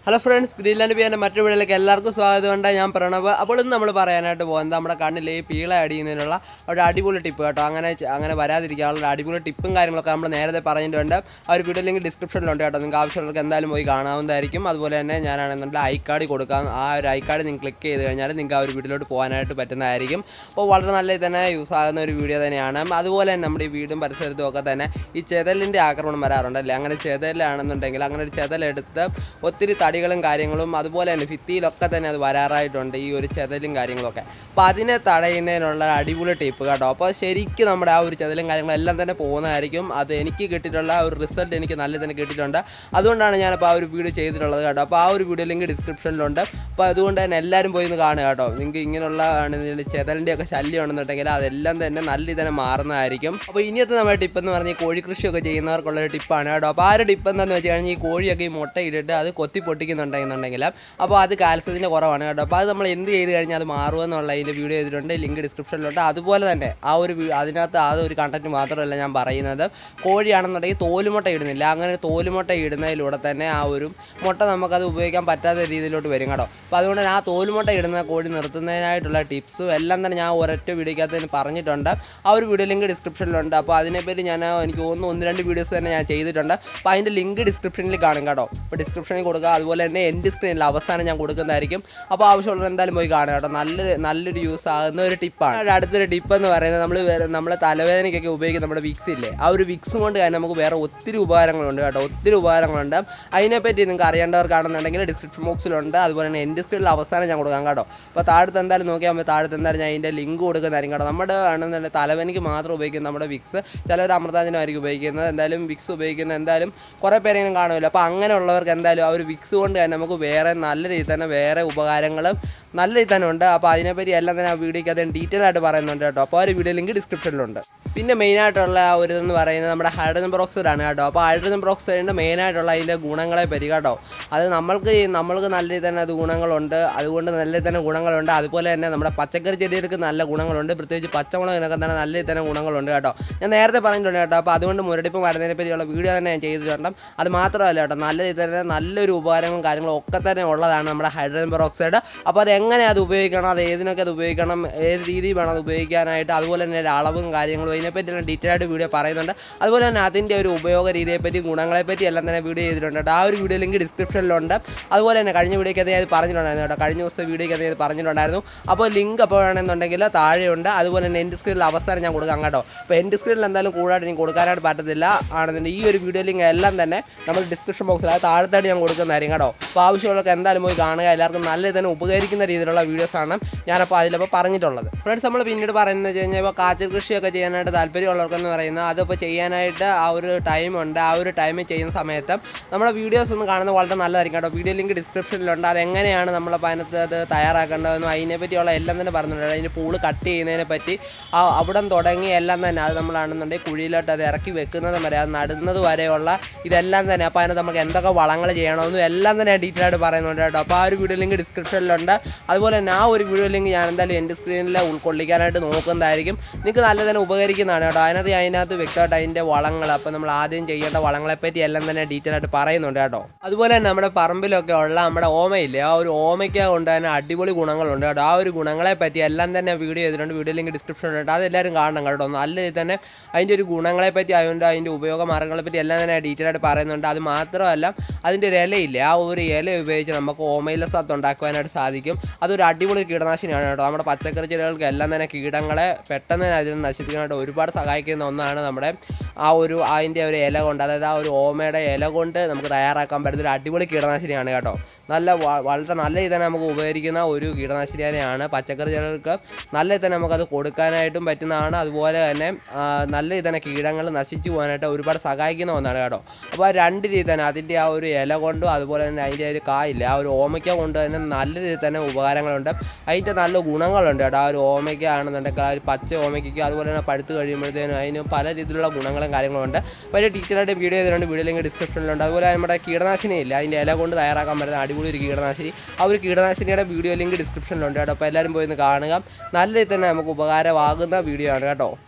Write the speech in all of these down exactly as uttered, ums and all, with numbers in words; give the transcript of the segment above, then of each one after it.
Hello friends, Greenland ബിയാൻ്റെ മറ്റൊരു വീഡിയോയിലേക്ക് എല്ലാവർക്കും സ്വാഗതമുണ്ട്. ഞാൻ പ്രണവ്. അപ്പോൾ ഇന്ന് നമ്മൾ പറയാനായിട്ട് പോകുന്നത് നമ്മുടെ കണ്ണിൽ ഈ പീള അടിയുന്നതിനുള്ള ഒരു അടിപൊളി ടിപ്പ് കേട്ടോ. അങ്ങനെ അങ്ങനെ വരാതിരിക്കാനുള്ള അടിപൊളി ടിപ്പും കാര്യങ്ങളൊക്കെ നമ്മൾ നേരത്തെ പറഞ്ഞിട്ടുണ്ട്. ആ ഒരു വീഡിയോ ലിങ്ക് ഡിസ്ക്രിപ്ഷനിലുണ്ട് കേട്ടോ. നിങ്ങൾക്ക് ആവശ്യമുള്ളവർക്ക് എന്തായാലും പോയി കാണാവുന്നതായിരിക്കും. അതുപോലെ തന്നെ ഞാനാണെന്നുണ്ടെങ്കിൽ ഐ കാർഡ് കൊടുക്കാം. ആ ഒരു ഐ കാർഡ് നിങ്ങൾ ക്ലിക്ക് ചെയ്ത് കഴിഞ്ഞാൽ നിങ്ങൾക്ക് ആ ഒരു വീഡിയോയിലോട്ട് പോകാനായിട്ട് പറ്റുന്നതായിരിക്കും. അപ്പോൾ വളരെ നല്ല തന്നെ യൂസ് ആകുന്ന ഒരു വീഡിയോ തന്നെയാണ്. അതുപോലെ തന്നെ നമ്മുടെ ഈ വീടും പരിസരത്തും ഒക്കെ തന്നെ ഈ ചെതലിൻ്റെ ആക്രമണം വരാറുണ്ടല്ലേ. അങ്ങനെ ചെതലാണെന്നുണ്ടെങ്കിൽ അങ്ങനെ ഒരു ചെതലെടുത്ത് ഒത്തിരി തടികളും കാര്യങ്ങളും അതുപോലെ തന്നെ ഭിത്തിയിലൊക്കെ തന്നെ അത് വരാറായിട്ടുണ്ട്, ഈ ഒരു ചെതലും കാര്യങ്ങളൊക്കെ. അപ്പോൾ അതിനെ തടയുന്നതിനുള്ള അടിപൊളി ടിപ്പ് കേട്ടോ. അപ്പോൾ ശരിക്കും നമ്മുടെ ആ ഒരു ചെതലും കാര്യങ്ങളും എല്ലാം തന്നെ പോകുന്നതായിരിക്കും. അത് എനിക്ക് കിട്ടിയിട്ടുള്ള ഒരു റിസൾട്ട് എനിക്ക് നല്ല തന്നെ കിട്ടിയിട്ടുണ്ട്. അതുകൊണ്ടാണ് ഞാനിപ്പോൾ ആ ഒരു വീഡിയോ ചെയ്തിട്ടുള്ളത് കേട്ടോ. അപ്പോൾ ആ ഒരു വീഡിയോ ലിങ്ക് ഡിസ്ക്രിപ്ഷനിലുണ്ട്. അപ്പോൾ അതുകൊണ്ട് തന്നെ എല്ലാവരും പോയി ഒന്ന് കാണുക കേട്ടോ. നിങ്ങൾക്ക് ഇങ്ങനെയുള്ള ചെതലിൻ്റെയൊക്കെ ശല്യം ഉണ്ടെന്നുണ്ടെങ്കിൽ അതെല്ലാം തന്നെ നല്ല ഇതിനെ മാറുന്നതായിരിക്കും. അപ്പോൾ ഇനിയത്തെ നമ്മുടെ ടിപ്പ് എന്ന് പറഞ്ഞാൽ ഈ കോഴി കൃഷിയൊക്കെ ചെയ്യുന്നവർക്കുള്ളൊരു ടിപ്പാണ് കേട്ടോ. അപ്പോൾ ആ ഒരു ടിപ്പ് എന്താണെന്ന് വെച്ച് കഴിഞ്ഞാൽ ഈ കോഴിയൊക്കെ ഈ മുട്ട ഇട്ടിട്ട് അത് കൊത്തി പൊട്ടിക്കുന്നുണ്ടെന്നുണ്ടെങ്കിൽ അപ്പോൾ അത് കാൽസ്യത്തിൻ്റെ കുറവാണ് കേട്ടോ. അപ്പോൾ അത് നമ്മൾ എന്ത് ചെയ്ത് കഴിഞ്ഞാൽ അത് മാറുമെന്നുള്ള അതിൻ്റെ വീഡിയോ ചെയ്തിട്ടുണ്ട്, ലിങ്ക് ഡിസ്ക്രിപ്ഷനിലുണ്ട്. അതുപോലെ തന്നെ ആ ഒരു അതിനകത്ത് ആ ഒരു കണ്ടൻറ്റ് മാത്രമല്ല ഞാൻ പറയുന്നത്, കോഴിയാണെന്നുണ്ടെങ്കിൽ തോലുമുട്ട ഇടുന്നില്ല. അങ്ങനെ തോലുമുട്ട ഇടുന്നതിലൂടെ തന്നെ ആ ഒരു മുട്ട നമുക്കത് ഉപയോഗിക്കാൻ പറ്റാത്ത രീതിയിലോട്ട് വരും കേട്ടോ. അപ്പോൾ അതുകൊണ്ട് തന്നെ ആ തോലുമുട്ട ഇടുന്ന കോഴി നിർത്തുന്നതിനായിട്ടുള്ള ടിപ്സും എല്ലാം തന്നെ ഞാൻ ഒരൊറ്റ വീഡിയോക്കകത്ത് പറഞ്ഞിട്ടുണ്ട്. ആ ഒരു വീഡിയോ ലിങ്ക് ഡിസ്ക്രിപ്ഷനിലുണ്ട്. അപ്പോൾ അതിനെപ്പറ്റി ഞാൻ എനിക്ക് തോന്നുന്നു ഒന്ന് രണ്ട് വീഡിയോസ് തന്നെ ഞാൻ ചെയ്തിട്ടുണ്ട്. അപ്പോൾ അതിൻ്റെ ലിങ്ക് ഡിസ്ക്രിപ്ഷനിൽ കാണും കേട്ടോ. അപ്പോൾ ഡിസ്ക്രിപ്ഷനിൽ കൊടുക്കുക. അതുപോലെ തന്നെ എൻ്റെ സ്ക്രീനിൽ അവസാനം ഞാൻ കൊടുക്കുന്നതായിരിക്കും. അപ്പോൾ ആവശ്യമുള്ളവർ എന്തായാലും പോയി കാണുക കേട്ടോ. നല്ലൊരു നല്ലൊരു യൂസ് ആകുന്ന ഒരു ടിപ്പാണ്. അടുത്തൊരു ടിപ്പ് എന്ന് പറയുന്നത് നമ്മൾ നമ്മളെ തലവേദനയ്ക്കൊക്കെ ഉപയോഗിക്കുന്ന നമ്മുടെ വിക്സ് ഇല്ലേ, ആ ഒരു വിക്സ് കൊണ്ട് തന്നെ നമുക്ക് വേറെ ഒത്തിരി ഉപകാരങ്ങളുണ്ട് കേട്ടോ. ഒത്തിരി ഉപകാരങ്ങളുണ്ട്. അതിനെപ്പറ്റി നിങ്ങൾക്ക് അറിയേണ്ടവർക്കാണെന്നുണ്ടെങ്കിൽ ഡിസ്ക്രിപ്ഷൻ ബോക്സിലുണ്ട്. അതുപോലെ തന്നെ എൻ്റെ സ്ക്രീനിൽ അവസാനം ഞാൻ കൊടുക്കാം കേട്ടോ. അപ്പോൾ താഴത്ത് എന്തായാലും നോക്കിയാൽ മതി. താഴത്ത് എന്തായാലും ഞാൻ അതിൻ്റെ ലിങ്ക് കൊടുക്കുന്നതായിരിക്കും കേട്ടോ. നമ്മുടെ ആണെന്നുണ്ടെങ്കിൽ തലവേദനയ്ക്ക് മാത്രം ഉപയോഗിക്കുന്ന നമ്മുടെ വിക്സ്, ചിലർ അമൃതാഞ്ജനമായിരിക്കും ഉപയോഗിക്കുന്നത്. എന്തായാലും വിക്സ് ഉപയോഗിക്കുന്ന എന്തായാലും കുറേ പേരെങ്കിലും കാണുമല്ലോ. അപ്പോൾ അങ്ങനെയുള്ളവർക്ക് എന്തായാലും ആ ഒരു വിക്സ് കൊണ്ട് തന്നെ നമുക്ക് വേറെ നല്ല രീതിയിൽ തന്നെ വേറെ ഉപകാരങ്ങളും നല്ല രീതിയിൽ തന്നെ ഉണ്ട്. അപ്പോൾ അതിനെപ്പറ്റി എല്ലാം തന്നെ ആ വീഡിയോയ്ക്ക് അതിന് ഡീറ്റെയിൽ ആയിട്ട് പറയുന്നുണ്ട് കേട്ടോ. അപ്പോൾ ആ ഒരു വീഡിയോ ലിങ്ക് ഡിസ്ക്രിപ്ഷനിലുണ്ട്. പിന്നെ മെയിനായിട്ടുള്ള ഒരു ഇതെന്ന് പറയുന്നത് നമ്മുടെ ഹൈഡ്രജൻ പെറോക്സൈഡാണ് കേട്ടോ. അപ്പോൾ ഹൈഡ്രജൻ പെറോക്സൈഡിൻ്റെ മെയിനായിട്ടുള്ള അതിൻ്റെ ഗുണങ്ങളെ പറ്റി കേട്ടോ. അത് നമ്മൾക്ക് നമ്മൾക്ക് നല്ല രീതിയിൽ തന്നെ അത് ഗുണങ്ങളുണ്ട്. അതുകൊണ്ട് നല്ല രീതിയിൽ തന്നെ ഗുണങ്ങളുണ്ട്. അതുപോലെ തന്നെ നമ്മുടെ പച്ചക്കറി ചെടികൾക്ക് നല്ല ഗുണങ്ങളുണ്ട്. പ്രത്യേകിച്ച് പച്ചമുളകിനൊക്കെ തന്നെ നല്ല രീതിയിൽ തന്നെ ഗുണങ്ങളുണ്ട് കേട്ടോ. ഞാൻ നേരത്തെ പറഞ്ഞിട്ടുണ്ട് കേട്ടോ. അപ്പോൾ അതുകൊണ്ട് മുരടിപ്പ് മരുന്നിനെ പറ്റിയുള്ള വീഡിയോ തന്നെ ഞാൻ ചെയ്തിട്ടുണ്ട്. അത് മാത്രമല്ല കേട്ടോ, നല്ല രീതിയിൽ തന്നെ നല്ലൊരു ഉപകാരങ്ങളും കാര്യങ്ങളും ഒക്കെ തന്നെ ഉള്ളതാണ് നമ്മുടെ ഹൈഡ്രജൻ പെറോക്സൈഡ്. അപ്പോൾ അത് എങ്ങനെ അത് ഉപയോഗിക്കണം, അത് ഏതിനൊക്കെ അത് ഉപയോഗിക്കണം, ഏത് രീതിയിൽ വേണം അത് ഉപയോഗിക്കാനായിട്ട്, അതുപോലെ തന്നെ അളവും കാര്യങ്ങളും അതിനെപ്പറ്റിയെല്ലാം ഡീറ്റെയിൽ ആയിട്ട് വീഡിയോ പറയുന്നുണ്ട്. അതുപോലെ തന്നെ അതിൻ്റെ ഒരു ഉപയോഗ രീതിയെപ്പറ്റി ഗുണങ്ങളെപ്പറ്റി എല്ലാം തന്നെ വീഡിയോ ചെയ്തിട്ടുണ്ട്. ആ ഒരു വീഡിയോ ലിങ്ക് ഡിസ്ക്രിപ്ഷനിലുണ്ട്. അതുപോലെ തന്നെ കഴിഞ്ഞ വീഡിയോയ്ക്ക് അത് പറഞ്ഞിട്ടുണ്ടായിരുന്നു കേട്ടോ. കഴിഞ്ഞ ദിവസത്തെ വീഡിയോയ്ക്ക് അത് പറഞ്ഞിട്ടുണ്ടായിരുന്നു. അപ്പോൾ ലിങ്ക് അപ്പോൾ വേണമെന്നുണ്ടെങ്കിൽ താഴെയുണ്ട്. അതുപോലെ തന്നെ എൻ്റെ സ്ക്രീനിൽ അവസാനം ഞാൻ കൊടുക്കാം കേട്ടോ. അപ്പോൾ എൻ്റെ സ്ക്രീനിൽ എന്തായാലും കൂടാതെ എനിക്ക് കൊടുക്കാനായിട്ട് പറ്റത്തില്ല ആണെന്നുണ്ടെങ്കിൽ ഈ ഒരു വീഡിയോ ലിങ്ക് എല്ലാം തന്നെ നമ്മൾ ഡിസ്ക്രിപ്ഷൻ ബോക്സിൽ അത് താഴത്തായിട്ട് ഞാൻ കൊടുക്കുന്നതായിരിക്കും കേട്ടോ. അപ്പോൾ ആവശ്യമുള്ളവർക്ക് എന്തായാലും പോയി കാണുക. എല്ലാവർക്കും നല്ല തന്നെ ഉപകരിക്കുന്ന രീതിയിലുള്ള വീഡിയോസാണ് ഞാനപ്പോൾ അതിലപ്പോൾ പറഞ്ഞിട്ടുള്ളത്. ഫ്രണ്ട്സ്, നമ്മൾ പിന്നീട് പറയുന്നത് വെച്ച് കഴിഞ്ഞാൽ ഇപ്പോൾ കാച്ചിൽ കൃഷിയൊക്കെ ചെയ്യാനായിട്ട് താല്പര്യമുള്ളവർക്കെന്ന് പറയുന്നത് അതിപ്പോൾ ചെയ്യാനായിട്ട് ആ ഒരു ടൈമുണ്ട്. ആ ഒരു ടൈമിൽ ചെയ്യുന്ന സമയത്ത് നമ്മുടെ വീഡിയോസ് ഒന്ന് കാണുന്നത് വളരെ നല്ലതായിരിക്കും കേട്ടോ. വീഡിയോ ലിങ്ക് ഡിസ്ക്രിപ്ഷനിലുണ്ട്. അതെങ്ങനെയാണ് നമ്മളപ്പോൾ അതിനകത്ത് അത് തയ്യാറാക്കേണ്ടതെന്നും അതിനെപ്പറ്റിയുള്ള എല്ലാം തന്നെ പറഞ്ഞിട്ടുണ്ട്. അതിൻ്റെ പൂള് കട്ട് ചെയ്യുന്നതിനെ പറ്റി ആ അവിടം തുടങ്ങി എല്ലാം തന്നെ അത് നമ്മളാണെന്നുണ്ടെങ്കിൽ കുഴിയിലോട്ട് അത് ഇറക്കി വെക്കുന്നത് വരെ അത് നടുന്നത് വരെയുള്ള ഇതെല്ലാം തന്നെ. അപ്പോൾ അതിനകത്ത് നമുക്ക് എന്തൊക്കെ വളങ്ങൾ ചെയ്യണമെന്നും എല്ലാം തന്നെ ഡീറ്റെയിൽ ആയിട്ട് പറയുന്നുണ്ട് കേട്ടോ. അപ്പോൾ ആ ഒരു വീഡിയോ ലിങ്ക് ഡിസ്ക്രിപ്ഷനിലുണ്ട്. അതുപോലെ തന്നെ ആ ഒരു വീഡിയോ ലിങ്ക് ഞാൻ എന്തായാലും എൻ്റെ സ്ക്രീനിൽ ഉൾക്കൊള്ളിക്കാനായിട്ട് നോക്കുന്നതായിരിക്കും. നിങ്ങൾക്ക് നല്ല തന്നെ ഉപകരിക്കുന്നതാണ് കേട്ടോ. അതിനകത്ത് അതിനകത്ത് വ്യക്തമായിട്ട് അതിൻ്റെ വളങ്ങൾ, അപ്പോൾ നമ്മൾ ആദ്യം ചെയ്യേണ്ട വളങ്ങളെപ്പറ്റി എല്ലാം തന്നെ ഡീറ്റെയിൽ ആയിട്ട് പറയുന്നുണ്ട് കേട്ടോ. അതുപോലെ തന്നെ നമ്മുടെ പറമ്പിലൊക്കെ ഉള്ള നമ്മുടെ ഓമയില്ലേ, ആ ഒരു ഓമയ്ക്ക കൊണ്ട് തന്നെ അടിപൊളി ഗുണങ്ങളുണ്ട് കേട്ടോ. ആ ഒരു ഗുണങ്ങളെ പറ്റി എല്ലാം തന്നെ വീഡിയോ ചെയ്തിട്ടുണ്ട്. വീഡിയോ ലിങ്ക് ഡിസ്ക്രിപ്ഷനിലുണ്ട്. അതെല്ലാവരും കാണണം കേട്ടോ. നല്ല രീതിയിൽ തന്നെ അതിൻ്റെ ഒരു ഗുണങ്ങളെപ്പറ്റി അതുകൊണ്ട് അതിൻ്റെ ഉപയോഗ മാർഗ്ഗങ്ങളെപ്പറ്റി എല്ലാം തന്നെ ഡീറ്റെയിൽ ആയിട്ട് പറയുന്നുണ്ട്. അത് മാത്രമല്ല അതിൻ്റെ ഒരു ഇലയില്ലേ, ആ ഒരു ഇല ഉപയോഗിച്ച് നമുക്ക് ഓമയില സത്ത് ഉണ്ടാക്കുവാനായിട്ട് സാധിക്കും. അതൊരു അടിപൊളി കീടനാശിനിയാണ് കേട്ടോ. നമ്മുടെ പച്ചക്കറി ചെടികൾക്ക് എല്ലാം തന്നെ കീടങ്ങളെ പെട്ടെന്ന് തന്നെ അതിൽ നശിപ്പിക്കാനായിട്ട് ഒരുപാട് സഹായിക്കുന്ന ഒന്നാണ് നമ്മുടെ ആ ഒരു അതിൻ്റെ ഒരു ഇല കൊണ്ട്, അതായത് ആ ഒരു ഓമയുടെ ഇല കൊണ്ട് നമുക്ക് തയ്യാറാക്കാൻ പറ്റുന്ന ഒരു അടിപൊളി കീടനാശിനിയാണ് കേട്ടോ. നല്ല വളരെ നല്ല രീതിയിൽ തന്നെ നമുക്ക് ഉപകരിക്കുന്ന ഒരു കീടനാശിനി തന്നെയാണ്. പച്ചക്കറി ചെടികൾക്ക് നല്ല രീതിയിൽ തന്നെ നമുക്കത് കൊടുക്കാനായിട്ടും പറ്റുന്നതാണ്. അതുപോലെ തന്നെ നല്ല രീതിയിൽ തന്നെ കീടങ്ങൾ നശിച്ചു പോകാനായിട്ട് ഒരുപാട് സഹായിക്കുന്ന ഒന്നാണ് കേട്ടോ. അപ്പോൾ ആ രണ്ട് രീതി തന്നെ അതിൻ്റെ ആ ഒരു ഇല കൊണ്ടും അതുപോലെ തന്നെ അതിൻ്റെ ഒരു കായില്ല ആ ഒരു ഓമയ്ക്ക കൊണ്ട് തന്നെ നല്ല രീതിയിൽ തന്നെ ഉപകാരങ്ങളുണ്ട്. അതിൻ്റെ നല്ല ഗുണങ്ങളുണ്ട് കേട്ടോ. ആ ഒരു ഓമയ്ക്ക ആണെന്നുണ്ടെങ്കിൽ ആ ഒരു പച്ച ഓമയ്ക്ക് അതുപോലെ തന്നെ പഴുത്ത് കഴിയുമ്പോഴത്തേനും അതിന് പല രീതിയിലുള്ള ഗുണങ്ങളും കാര്യങ്ങളുണ്ട്. വലിയ ഡീറ്റെയിൽ ആയിട്ട് വീഡിയോ ചെയ്തിട്ടുണ്ട്. വീഡിയോ ലിങ്ക് ഡിസ്ക്രിപ്ഷനിലുണ്ട്. അതുപോലെ നമ്മുടെ കീടനാശിനി ഇല്ല, അതിൻ്റെ ഇല കൊണ്ട് തയ്യാറാക്കാൻ പറ്റുന്ന അടിപൊളി ഒരു കീടനാശിനി, ആ ഒരു കീടനാശിനിയുടെ വീഡിയോ ലിങ്ക് ഡിസ്ക്രിപ്ഷനിലുണ്ട് കേട്ടോ. അപ്പോൾ എല്ലാവരും പോയി ഒന്ന് കാണുക. നല്ല രീതിയിൽ തന്നെ നമുക്ക് ഉപകാരമാകുന്ന വീഡിയോ ആണ് കേട്ടോ.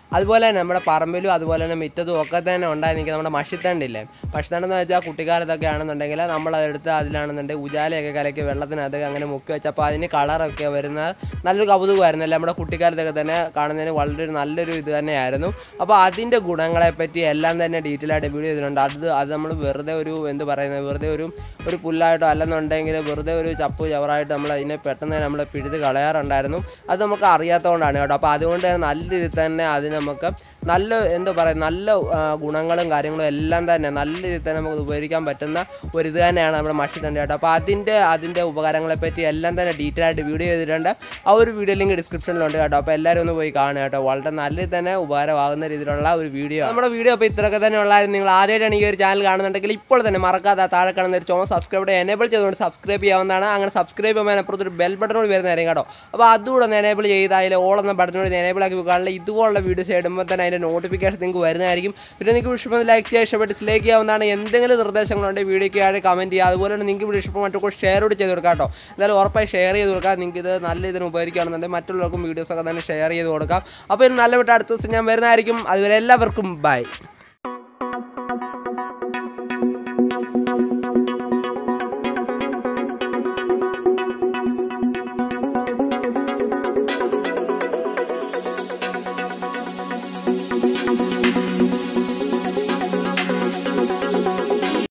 അതുപോലെ തന്നെ നമ്മുടെ പറമ്പിലും അതുപോലെ തന്നെ മിറ്റത്തും ഒക്കെ തന്നെ ഉണ്ടായി നിൽക്കുക നമ്മുടെ മഷിത്തണ്ടില്ലേ. മഷിത്തണ്ടെന്ന് വെച്ചാൽ കുട്ടിക്കാലത്തൊക്കെ ആണെന്നുണ്ടെങ്കിൽ നമ്മളതെടുത്ത് അതിലാണെന്നുണ്ടെങ്കിൽ ഉജാലയൊക്കെ കലക്കി വെള്ളത്തിനകത്ത് അങ്ങനെ മുക്കി വെച്ചപ്പോൾ അതിന് കളറൊക്കെ വരുന്ന നല്ലൊരു കൗതുകമായിരുന്നല്ലേ. നമ്മുടെ കുട്ടിക്കാലത്തൊക്കെ തന്നെ കാണുന്നതിന് വളരെ നല്ലൊരു ഇത് തന്നെയായിരുന്നു. അപ്പോൾ അതിൻ്റെ ഗുണങ്ങളെപ്പറ്റി എല്ലാം തന്നെ ഡീറ്റെയിൽ ആയിട്ട് വീഡിയോ ചെയ്തിട്ടുണ്ട്. അത് അത് നമ്മൾ വെറുതെ ഒരു എന്ത് പറയുന്നത് വെറുതെ ഒരു ഒരു പുല്ലായിട്ടോ അല്ലെന്നുണ്ടെങ്കിൽ വെറുതെ ഒരു ചപ്പ് ചവറായിട്ട് നമ്മൾ അതിനെ പെട്ടെന്ന് നമ്മൾ പിഴുത് കളയാറുണ്ടായിരുന്നു. അത് നമുക്ക് അറിയാത്തതുകൊണ്ടാണ് കേട്ടോ. അപ്പോൾ അതുകൊണ്ട് നല്ല രീതിയിൽ തന്നെ അതിന് നമുക്ക് നല്ല എന്താ പറയുക നല്ല ഗുണങ്ങളും കാര്യങ്ങളും എല്ലാം തന്നെ നല്ല രീതിയിൽ തന്നെ നമുക്ക് ഉപയോഗിക്കാൻ പറ്റുന്ന ഒരു ഇത് തന്നെയാണ് നമ്മുടെ മഷിത്തണ്ട് കേട്ടോ. അപ്പോൾ അതിൻ്റെ അതിൻ്റെ ഉപകാരങ്ങളെപ്പറ്റി എല്ലാം തന്നെ ഡീറ്റെയിൽ ആയിട്ട് വീഡിയോ ചെയ്തിട്ടുണ്ട്. ആ ഒരു വീഡിയോ ലിങ്ക് ഡിസ്ക്രിപ്ഷനിലുണ്ട് കേട്ടോ. അപ്പോൾ എല്ലാവരും ഒന്ന് പോയി കാണുക കേട്ടോ. വളരെ നല്ല തന്നെ ഉപകാരമാകുന്ന രീതിയിലുള്ള ഒരു വീഡിയോ നമ്മുടെ വീഡിയോ. അപ്പോൾ ഇത്രയൊക്കെ തന്നെ ഉള്ളായിരുന്നു. നിങ്ങൾ ആദ്യമായിട്ടാണ് ഈ ഒരു ചാനൽ കാണുന്നുണ്ടെങ്കിൽ ഇപ്പോൾ തന്നെ മറക്കാതെ താഴെ കാണുന്ന ഒരു ചുമ സബ്സ്ക്രൈബ് എനേബിൾ ചെയ്തുകൊണ്ട് സബ്സ്ക്രൈബ് ചെയ്യാവുന്നതാണ്. അങ്ങനെ സബ്സ്ക്രൈബ് ചെയ്യുമ്പോൾ അപ്പുറത്തൊരു ബെൽ ബട്ടണോട് വരുന്നതായിരിക്കും കേട്ടോ. അപ്പോൾ അതുകൂടെ ഒന്ന് എനേബിൾ ചെയ്ത് അതിൽ ഓൾ എന്ന ബട്ടണോട് എനേബിൾ ആക്കി വെക്കാനുള്ള ഇതുപോലുള്ള വീഡിയോസ് ഇടുമ്പോൾ തന്നെ അതിൻ്റെ നോട്ടിഫിക്കേഷൻ നിങ്ങൾക്ക് വരുന്നതായിരിക്കും. പിന്നെ നിങ്ങൾക്ക് ഇഷ്ടപ്പെട്ട് ലൈക്ക് ചെയ്യുക, ഇഷ്ടപ്പെട്ട് ഡിസ്ലൈക്ക് ചെയ്യാവുന്നതാണ്. എന്തെങ്കിലും നിർദ്ദേശങ്ങളുണ്ടെങ്കിൽ വീഡിയോയ്ക്ക് ആയിട്ട് കമൻറ്റ് ചെയ്യുക. അതുപോലെ തന്നെ നിങ്ങൾക്ക് വീഡിയോ ഇഷ്ടപ്പെട്ട മറ്റൊക്കെ ഷെയർ കൂടി ചെയ്ത് കൊടുക്കാം കേട്ടോ. എന്തായാലും ഉറപ്പായി ഷെയർ ചെയ്ത് കൊടുക്കാം. നിങ്ങൾക്ക് ഇത് നല്ല ഇതിന് ഉപകരിക്കുകയാണെന്നുണ്ടെങ്കിൽ മറ്റുള്ളവർക്കും വീഡിയോസൊക്കെ തന്നെ ഷെയർ ചെയ്ത് കൊടുക്കാം. അപ്പോൾ ഇത് നല്ല വിട്ട് അടുത്ത ദിവസം ഞാൻ വരുന്നതായിരിക്കും. അതുവരെ എല്ലാവർക്കും ബൈ.